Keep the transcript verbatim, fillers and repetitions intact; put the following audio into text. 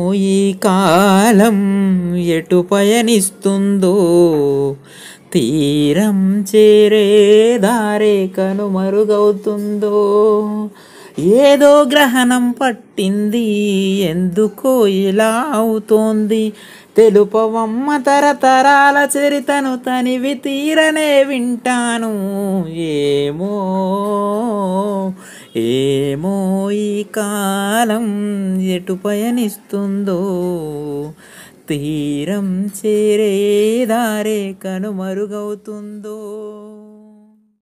ఈ కాలం ఎటు పయనిస్తుందో, తీరం చేరే దారే కనుమరుగవుతుందో. ఏదో గ్రహణం పట్టింది, ఎందుకో ఇలా అవుతోంది. తెలుపవమ్మ తరతరాల చరితను, తనివి తీరనే వింటాను. ఏమో ఏమో ఈ కాలం ఎటు పయనిస్తుందో, తీరం చేరే దారే కనుమరుగవుతుందో.